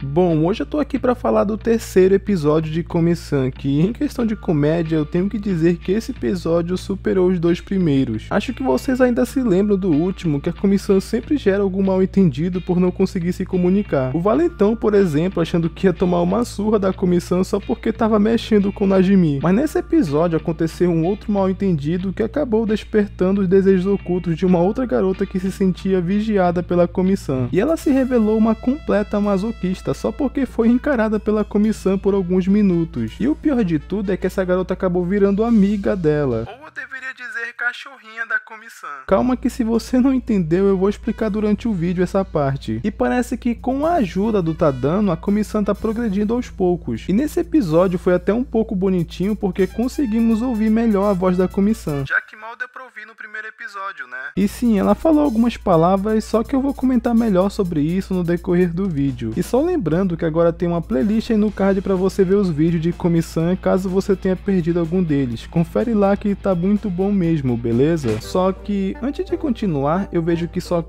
Bom, hoje eu tô aqui pra falar do terceiro episódio de Komi-san, que em questão de comédia eu tenho que dizer que esse episódio superou os dois primeiros. Acho que vocês ainda se lembram do último, que a Komi-san sempre gera algum mal entendido por não conseguir se comunicar. O Valentão, por exemplo, achando que ia tomar uma surra da Komi-san só porque tava mexendo com o Najimi. Mas nesse episódio aconteceu um outro mal entendido que acabou despertando os desejos ocultos de uma outra garota que se sentia vigiada pela Komi-san. E ela se revelou uma completa masoquista só porque foi encarada pela Komi-san por alguns minutos. E o pior de tudo é que essa garota acabou virando amiga dela. Ou eu deveria dizer cachorrinha da Komi-san. Calma que se você não entendeu eu vou explicar durante o vídeo essa parte. E parece que com a ajuda do Tadano a Komi-san tá progredindo aos poucos. E nesse episódio foi até um pouco bonitinho porque conseguimos ouvir melhor a voz da Komi-san. Já que mal deu pra ouvir no primeiro episódio, né? E sim, ela falou algumas palavras, só que eu vou comentar melhor sobre isso no decorrer do vídeo. E só lembrando que agora tem uma playlist aí no card pra você ver os vídeos de Komi-san caso você tenha perdido algum deles. Confere lá que tá muito bom mesmo, beleza? Só que antes de continuar, eu vejo que só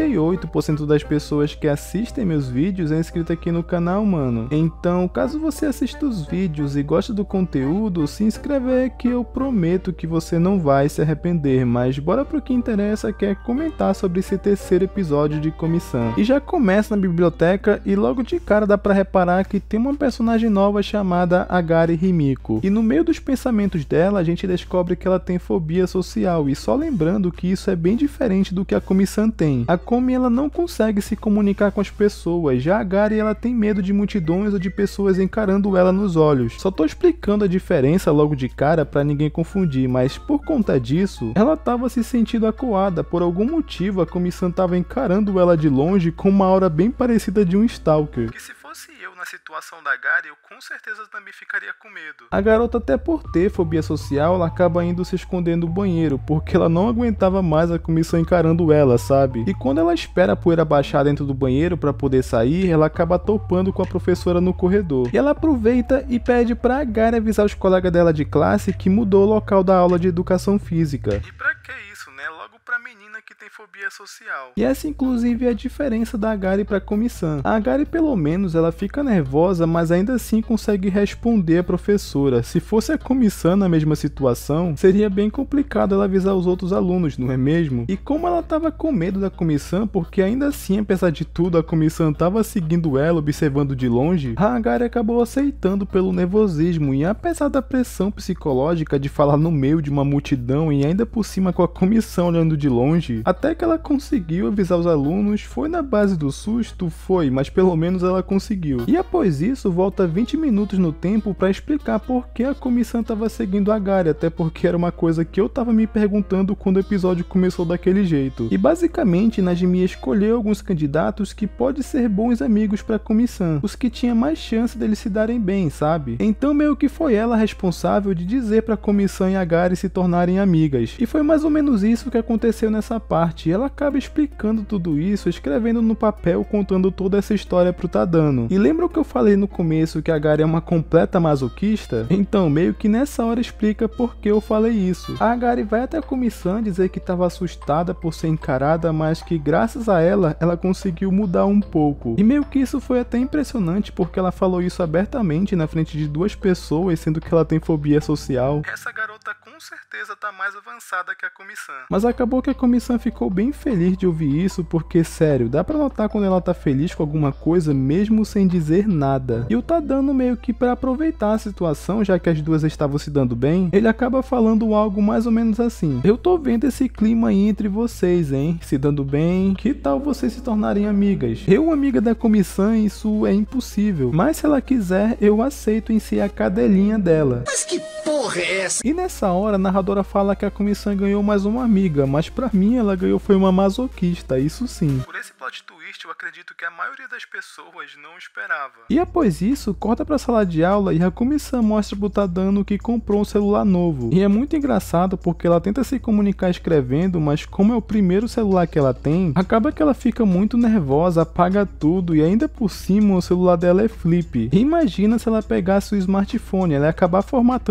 48% das pessoas que assistem meus vídeos é inscrito aqui no canal, mano. Então, caso você assista os vídeos e goste do conteúdo, se inscreve aí que eu prometo que você não vai se arrepender. Mas bora pro que interessa, que é comentar sobre esse terceiro episódio de Komi-san. E já começa na biblioteca e logo de cara dá pra reparar que tem uma personagem nova chamada Agari Himiko. E no meio dos pensamentos dela, a gente descobre que ela tem fobia social. E só lembrando que isso é bem diferente do que a Komi-san tem. A Komi ela não consegue se comunicar com as pessoas, já a Agari ela tem medo de multidões ou de pessoas encarando ela nos olhos. Só tô explicando a diferença logo de cara pra ninguém confundir, mas por conta disso, ela tava se sentindo acuada. Por algum motivo, a Komi-san tava encarando ela de longe com uma aura bem parecida de um stalker. Se fosse eu na situação da Agari, eu com certeza também ficaria com medo. A garota, até por ter fobia social, ela acaba indo se esconder no banheiro, porque ela não aguentava mais a Komi-san encarando ela, sabe? E quando ela espera a poeira baixar dentro do banheiro pra poder sair, ela acaba topando com a professora no corredor. E ela aproveita e pede pra Agari avisar os colegas dela de classe que mudou o local da aula de educação física. E pra que isso, né? Logo pra menina que tem fobia social. E essa inclusive é a diferença da Agari pra Komi-san. A Agari pelo menos ela fica nervosa, mas ainda assim consegue responder a professora. Se fosse a Komi-san na mesma situação, seria bem complicado ela avisar os outros alunos, não é mesmo? E como ela tava com medo da Komi-san, porque ainda assim, apesar de tudo, a Komi-san tava seguindo ela, observando de longe, a Agari acabou aceitando pelo nervosismo e apesar da pressão psicológica de falar no meio de uma multidão e ainda por cima com a Komi-san olhando de longe, até que ela conseguiu avisar os alunos. Foi na base do susto? Foi, mas pelo menos ela conseguiu. E após isso, volta 20 minutos no tempo pra explicar por que a Komi-san tava seguindo a Agari, até porque era uma coisa que eu tava me perguntando quando o episódio começou daquele jeito. E basicamente, Najimi escolheu alguns candidatos que podem ser bons amigos pra Komi-san, os que tinham mais chance deles se darem bem, sabe? Então meio que foi ela responsável de dizer pra Komi-san e Agari se tornarem amigas. E foi mais ou menos isso que aconteceu nessa parte. E ela acaba explicando tudo isso, escrevendo no papel, contando toda essa história pro Tadano. E lembra o que eu falei no começo que a Agari é uma completa masoquista? Então, meio que nessa hora explica por que eu falei isso. A Agari vai até a Komi-san dizer que estava assustada por ser encarada, mas que graças a ela, ela conseguiu mudar um pouco. E meio que isso foi até impressionante, porque ela falou isso abertamente na frente de duas pessoas, sendo que ela tem fobia social. Essa garota com certeza tá mais avançada que a Komi-san. Mas acabou que a Komi-san ficou bem feliz de ouvir isso, porque sério, dá pra notar quando ela tá feliz com alguma coisa mesmo sem dizer nada. E o Tadano meio que pra aproveitar a situação, já que as duas estavam se dando bem, ele acaba falando algo mais ou menos assim: eu tô vendo esse clima aí entre vocês, hein? Se dando bem, que tal vocês se tornarem amigas? Eu, amiga da Komi-san, isso é impossível, mas se ela quiser, eu aceito em ser a cadelinha dela. Mas que porra é essa? E nessa hora, a narradora fala que a Komi-san ganhou mais uma amiga, mas pra mim ela ganhou foi uma masoquista, isso sim. Por esse plot twist, eu acredito que a maioria das pessoas não esperava. E após isso, corta pra sala de aula e a Komi-san mostra pro Tadano que comprou um celular novo. E é muito engraçado porque ela tenta se comunicar escrevendo, mas como é o primeiro celular que ela tem, acaba que ela fica muito nervosa, apaga tudo e ainda por cima o celular dela é flip. E imagina se ela pegasse o smartphone, ela ia acabar formatando o celular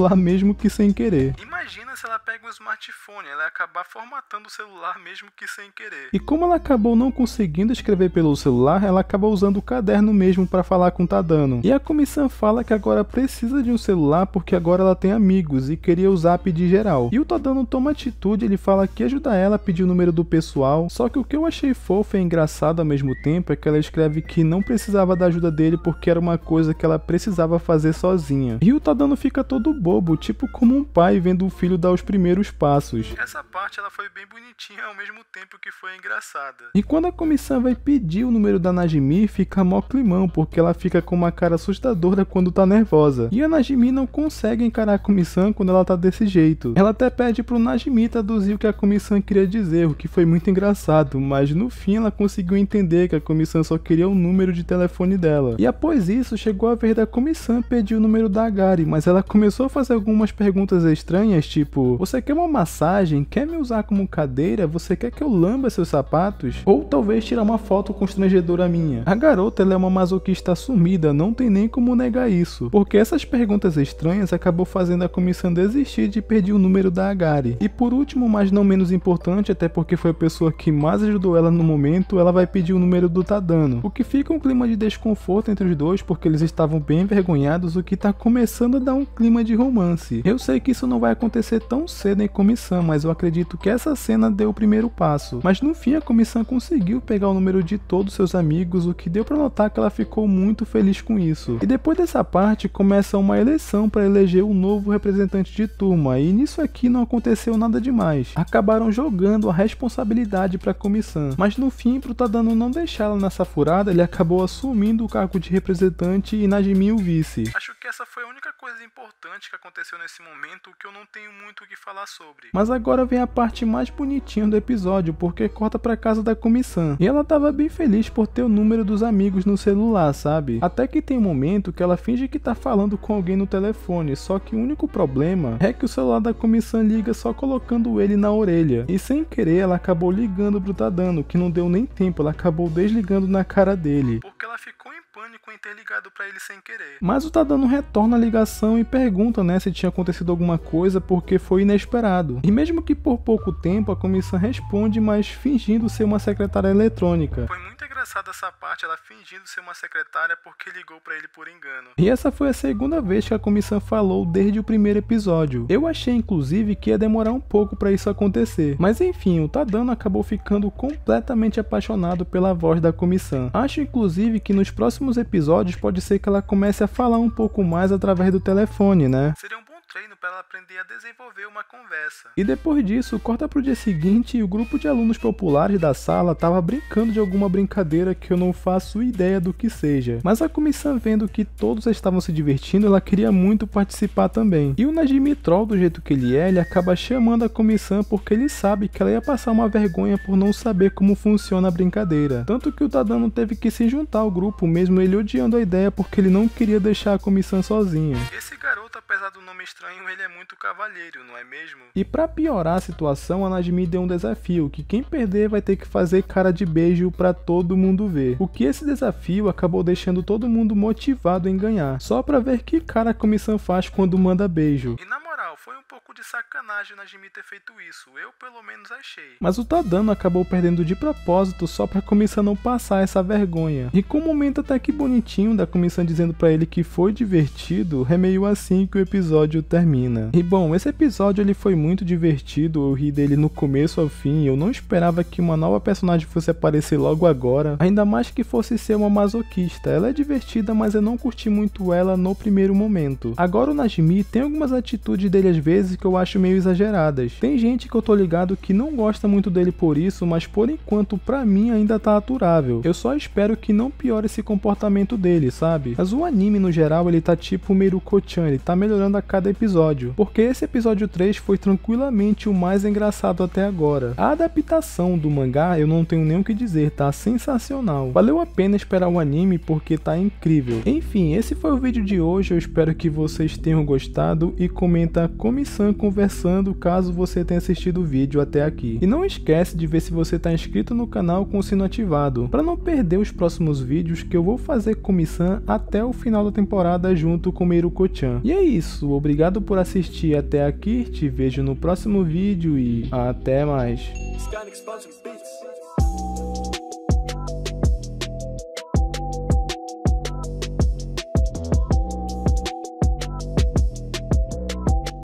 celular mesmo que sem querer. Imagina se ela pega um smartphone, ela ia acabar formatando o celular mesmo que sem querer. E como ela acabou não conseguindo escrever pelo celular, ela acaba usando o caderno mesmo para falar com o Tadano. E a Komi-san fala que agora precisa de um celular porque agora ela tem amigos e queria o zap de geral. E o Tadano toma atitude, ele fala que ajuda ela a pedir o número do pessoal, só que o que eu achei fofo e engraçado ao mesmo tempo é que ela escreve que não precisava da ajuda dele porque era uma coisa que ela precisava fazer sozinha. E o Tadano fica todo bobo, tipo como um pai vendo o filho dar os primeiros passos. Essa parte ela foi bem bonitinha ao mesmo tempo que foi engraçada. E quando a Komi-san vai pedir o número da Najimi, fica mó climão, porque ela fica com uma cara assustadora quando tá nervosa. E a Najimi não consegue encarar a Komi-san quando ela tá desse jeito. Ela até pede pro Najimi traduzir o que a Komi-san queria dizer, o que foi muito engraçado, mas no fim ela conseguiu entender que a Komi-san só queria o número de telefone dela. E após isso, chegou a vez da Komi-san pedir o número da Agari, mas ela começou a fazer algumas perguntas estranhas, tipo: você quer uma massagem? Quer me usar como cadeira? Você quer que eu lamba seus sapatos? Ou talvez tirar uma foto constrangedora minha. A garota ela é uma masoquista assumida, não tem nem como negar isso, porque essas perguntas estranhas acabou fazendo a Komi-san desistir de pedir o número da Agari. E por último, mas não menos importante, até porque foi a pessoa que mais ajudou ela no momento, ela vai pedir o número do Tadano, o que fica um clima de desconforto entre os dois, porque eles estavam bem envergonhados, o que tá começando a dar um clima de romance. Eu sei que isso não vai acontecer tão cedo em Komi-san, mas eu acredito que essa cena deu o primeiro passo. Mas no fim a Komi-san conseguiu pegar o número de todos seus amigos, o que deu pra notar que ela ficou muito feliz com isso. E depois dessa parte começa uma eleição para eleger um novo representante de turma, e nisso aqui não aconteceu nada demais. Acabaram jogando a responsabilidade pra Komi-san, mas no fim, pro Tadano não deixar ela nessa furada, ele acabou assumindo o cargo de representante e Najimi o vice. Acho que essa foi a única coisa importante que aconteceu nesse momento, que eu não tenho muito o que falar sobre. Mas agora vem a parte mais bonitinha do episódio, porque corta pra casa da Komi-san, e ela tava bem feliz por ter o número dos amigos no celular, sabe? Até que tem um momento que ela finge que tá falando com alguém no telefone, só que o único problema é que o celular da Komi-san liga só colocando ele na orelha, e sem querer ela acabou ligando pro Tadano, que não deu nem tempo, ela acabou desligando na cara dele, porque ela ficou em pânico em ter ligado pra ele sem querer. Mas o Tadano retorna a ligação e pergunta, né, se tinha acontecido alguma coisa, porque foi inesperado. E mesmo que por pouco tempo, a Komi-san responde, mas fingindo ser uma secretária eletrônica. Foi muito engraçada essa parte, ela fingindo ser uma secretária porque ligou pra ele por engano. E essa foi a segunda vez que a Komi-san falou desde o primeiro episódio. Eu achei inclusive que ia demorar um pouco pra isso acontecer. Mas enfim, o Tadano acabou ficando completamente apaixonado pela voz da Komi-san. Acho inclusive que nos próximos episódios pode ser que ela comece a falar um pouco mais através do telefone, né? Seria um bom treino para ela aprender a desenvolver uma conversa. E depois disso, corta pro dia seguinte e o grupo de alunos populares da sala tava brincando de alguma brincadeira que eu não faço ideia do que seja. Mas a Komi-san, vendo que todos estavam se divertindo, ela queria muito participar também. E o Najimi troll, do jeito que ele é, ele acaba chamando a Komi-san porque ele sabe que ela ia passar uma vergonha por não saber como funciona a brincadeira. Tanto que o Tadano teve que se juntar ao grupo, mesmo ele odiando a ideia porque ele não queria deixar a Komi-san sozinha. Esse garoto, apesar do nome estranho, ele é muito cavalheiro, não é mesmo? E pra piorar a situação, a Najimi deu um desafio, que quem perder vai ter que fazer cara de beijo pra todo mundo ver. O que esse desafio acabou deixando todo mundo motivado em ganhar, só pra ver que cara a Komi-san faz quando manda beijo. E na moral, foi um pouco de sacanagem a Najimi ter feito isso, eu pelo menos achei. Mas o Tadano acabou perdendo de propósito só pra Komi-san não passar essa vergonha. E com um momento até que bonitinho da Komi-san dizendo pra ele que foi divertido, é meio assim que o episódio termina. E bom, esse episódio ele foi muito divertido, eu ri dele no começo ao fim, eu não esperava que uma nova personagem fosse aparecer logo agora, ainda mais que fosse ser uma masoquista. Ela é divertida, mas eu não curti muito ela no primeiro momento. Agora o Najimi tem algumas atitudes dele às vezes que eu acho meio exageradas. Tem gente que eu tô ligado que não gosta muito dele por isso, mas por enquanto pra mim ainda tá aturável. Eu só espero que não piore esse comportamento dele, sabe? Mas o anime no geral ele tá tipo Miruko-chan, ele tá melhorando a cada episódio, porque esse episódio 3 foi tranquilamente o mais engraçado até agora. A adaptação do mangá eu não tenho nem o que dizer, tá sensacional. Valeu a pena esperar o anime porque tá incrível. Enfim, esse foi o vídeo de hoje, eu espero que vocês tenham gostado e comenta Komi-san conversando caso você tenha assistido o vídeo até aqui. E não esquece de ver se você está inscrito no canal com o sino ativado, para não perder os próximos vídeos que eu vou fazer com Komi-san até o final da temporada junto com Miruko-chan. E é isso, obrigado por assistir até aqui, te vejo no próximo vídeo e até mais.